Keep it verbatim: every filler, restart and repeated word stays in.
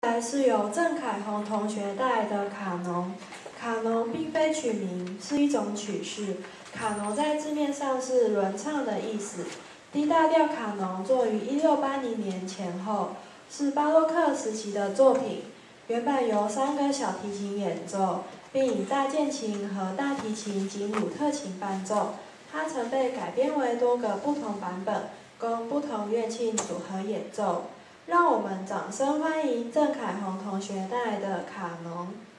来是由郑凯宏同学带来的卡农。卡农并非曲名，是一种曲式。卡农在字面上是轮唱的意思。D大调卡农作于一六八零年前后，是巴洛克时期的作品。原版由三个小提琴演奏，并以大键琴和大提琴及鲁特琴伴奏。它曾被改编为多个不同版本，供不同乐器组合演奏。让我们掌声欢迎郑凯宏同学带来的卡农。